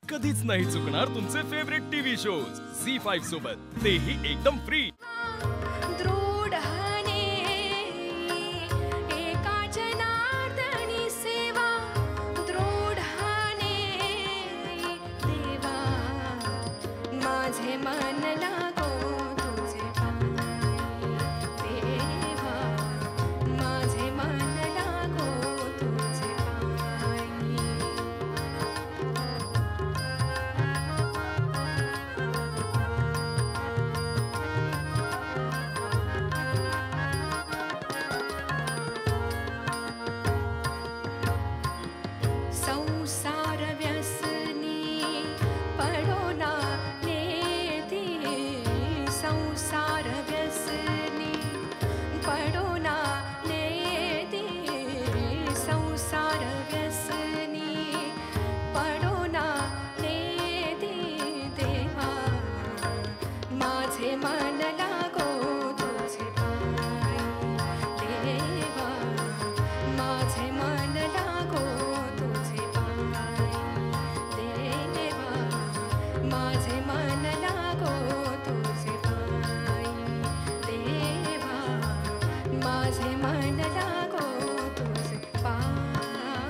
कधीच नाही चुकणार तुमचे फेवरेट टीव्ही शोज झी5 सोबत, तेही एकदम फ्री।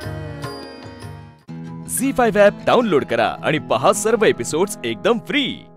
झी5 ॲप डाउनलोड करा आणि पहा सर्व एपिसोड्स एकदम फ्री।